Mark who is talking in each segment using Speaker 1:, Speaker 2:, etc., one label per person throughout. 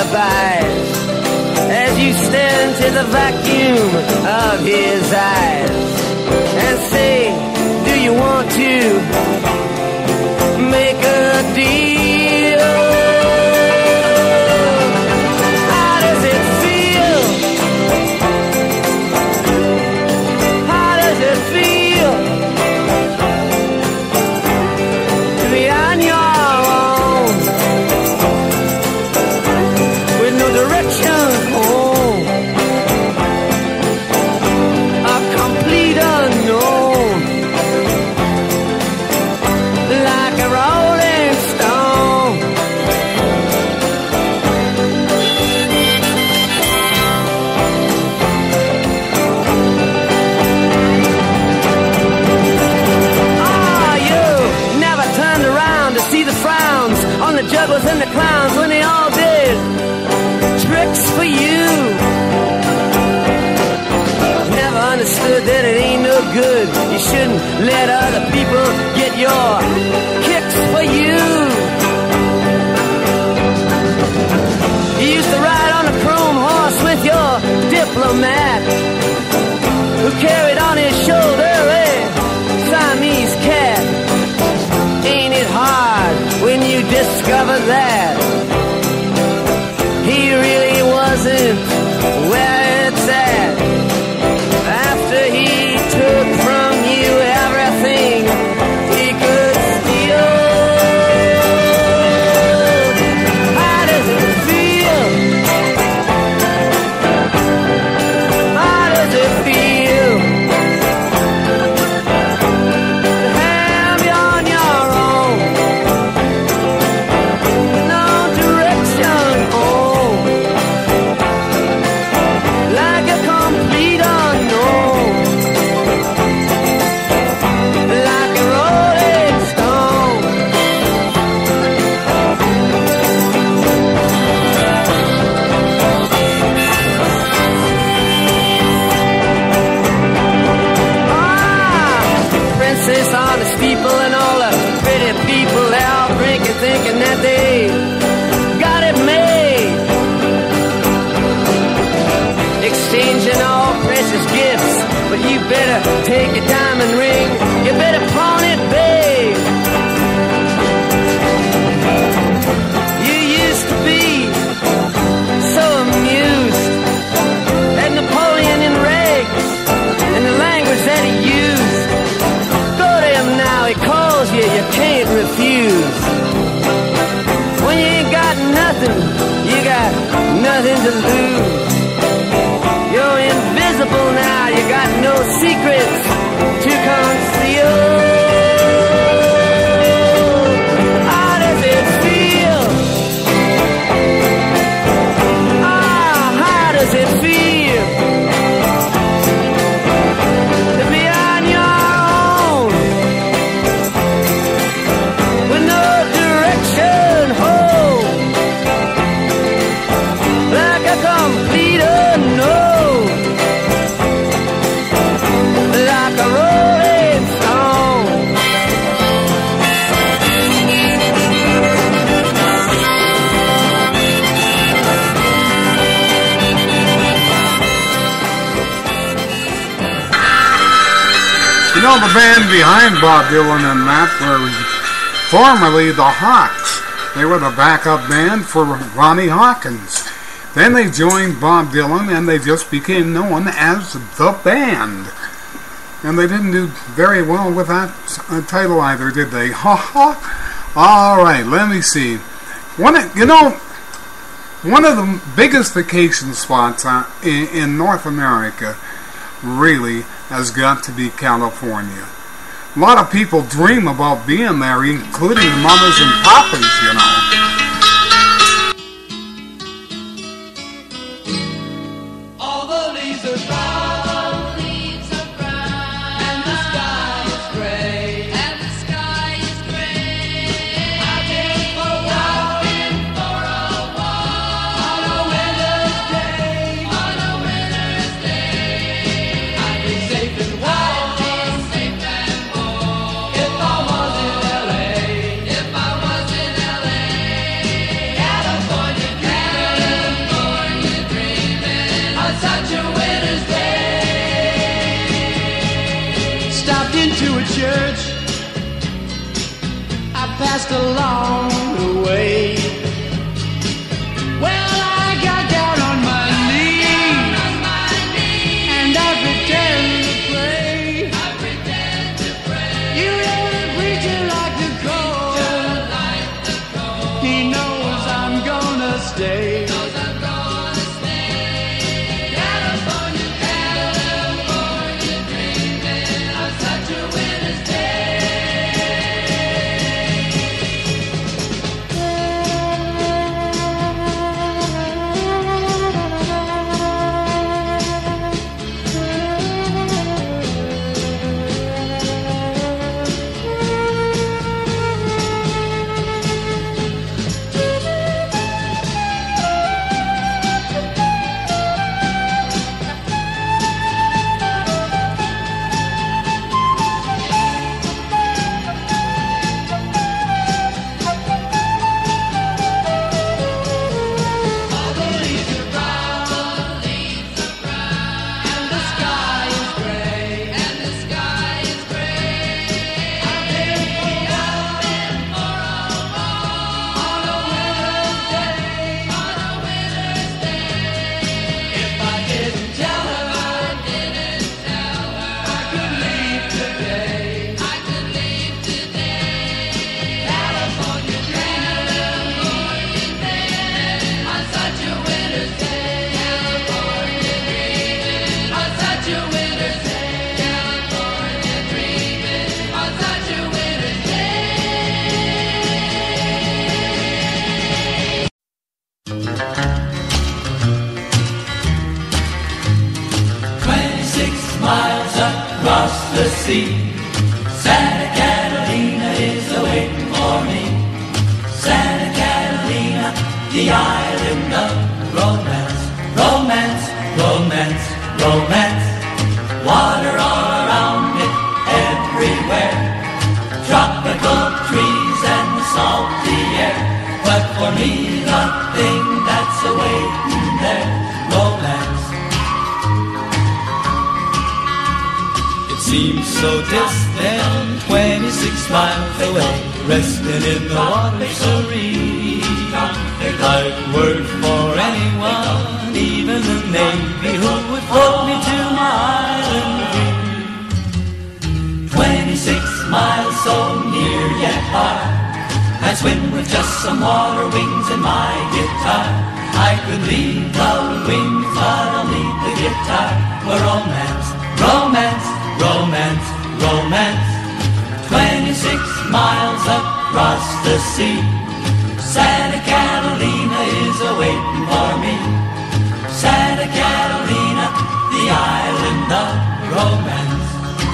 Speaker 1: alibis as you stare into the vacuum of his eyes and say, do you want to make a deal? How does it feel? How does it feel to be on your own with no direction home? A complete unknown, like a rolling stone. Ah, you never turned around to see the frowns on the jugglers and the clowns when they all did tricks for you. Never understood that it ain't no good. You shouldn't let other people get your kicks for you. You used to ride on a chrome horse with your diplomat, who carried on his shoulder a Siamese cat. Ain't it hard when you discover that he really wasn't where it's at? After he took from you everything he could steal. How does it feel? How does it feel to have you on your own, no direction home, like a complete unknown, like a rolling stone? Ah, princess on the steeple and all the pretty people, they're all drinking, thinking that they got it made, exchanging all precious gifts. But you better take your diamond ring, you better pawn it, babe. You used to be so amused at Napoleon in rags and the language that he used. Go to him now, he calls you, you can't refuse. When you ain't got nothing, you got nothing to lose. You're invisible now, you got no secrets to conceal. How does it feel? Ah, how does it feel to be on your own with no direction home, like a complete unknown, like a rolling stone?
Speaker 2: You know, the band behind Bob Dylan and that were formerly the Hawks. They were the backup band for Ronnie Hawkins. Then they joined Bob Dylan and they just became known as the band. And they didn't do very well with that title either, did they? Ha ha. All right, let me see. One of the biggest vacation spots in North America really has got to be California. A lot of people dream about being there, including mamas and papas, you know.
Speaker 3: All the leaves are brown, and the sky is gray, I take for a walk on a winter's day. I'd be safe and warm if I was in LA.
Speaker 1: passed along the way. Well, I got down on my knees and I pretend to pray. You know the preacher like the cold. He knows I'm gonna stay.
Speaker 3: The sea, Santa Catalina is awaiting for me. Santa Catalina, the island of romance, romance, romance, romance. Water all around it, everywhere. Tropical trees and the salty air. But for me, the thing that's awaiting there, romance. Seems so distant, 26 miles away, resting in the water serene. I'd work for anyone, even the Navy, who would float me to my island free. 26 miles so near yet far, I'd swim with just some water wings and my guitar. I could leave the wings, but I'll leave the guitar for romance, romance, romance, romance. 26 miles across the sea, Santa Catalina is awaiting for me. Santa Catalina, the island of romance.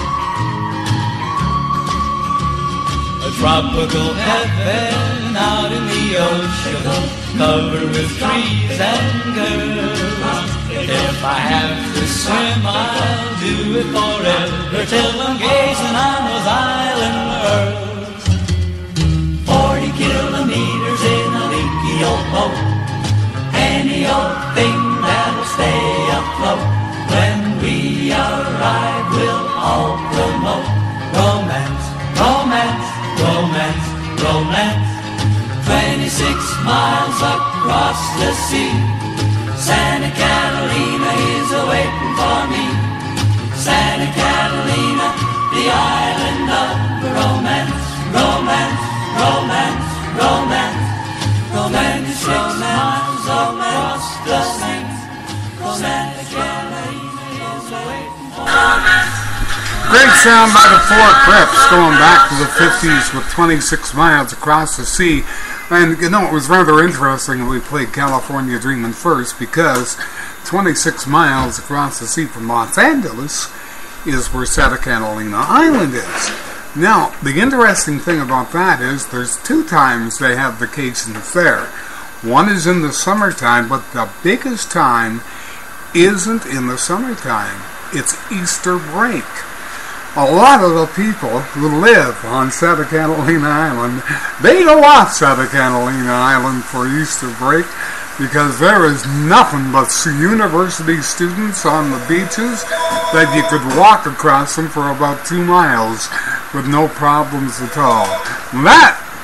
Speaker 3: A tropical heaven out in the ocean, covered with trees and girls. If I have to swim, I'll do it forever, till I'm gazing on those island worlds. 40 kilometers in a leaky old boat, any old thing that'll stay afloat. When we arrive, we'll all promote romance, romance, romance, romance. 26 miles across the sea, Santa Catalina is awaiting for me. Santa Catalina, the island of romance, romance, romance, romance. 26 miles across the sea, Santa Catalina is awaiting for me.
Speaker 2: Great sound by the Four Crips, going back to the 50s with 26 miles across the sea. And, you know, it was rather interesting that we played California Dreamin' first, because 26 miles across the sea from Los Angeles is where Santa Catalina Island is. Now, the interesting thing about that is there's 2 times they have vacations there. One is in the summertime, but the biggest time isn't in the summertime. It's Easter break. A lot of the people who live on Santa Catalina Island, they go off Santa Catalina Island for Easter break, because there is nothing but university students on the beaches that you could walk across them for about 2 miles with no problems at all. That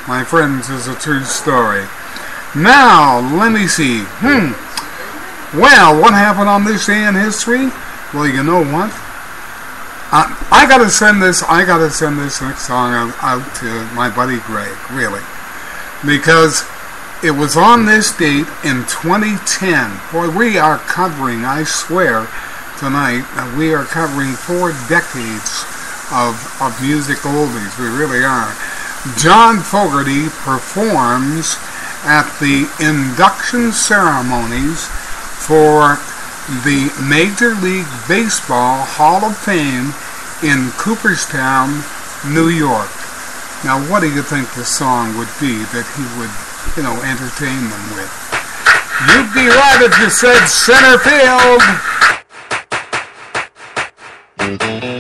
Speaker 2: my friends, is a true story. Now, let me see. Well, what happened on this day in history? Well, you know what? I gotta send this next song out to my buddy Greg, really, because it was on this date in 2010. Boy, we are covering, I swear, tonight, we are covering 4 decades of music oldies. We really are. John Fogerty performs at the induction ceremonies for the Major League Baseball Hall of Fame in Cooperstown, New York. Now, what do you think the song would be that he would, entertain them with? You'd be right if you said center field.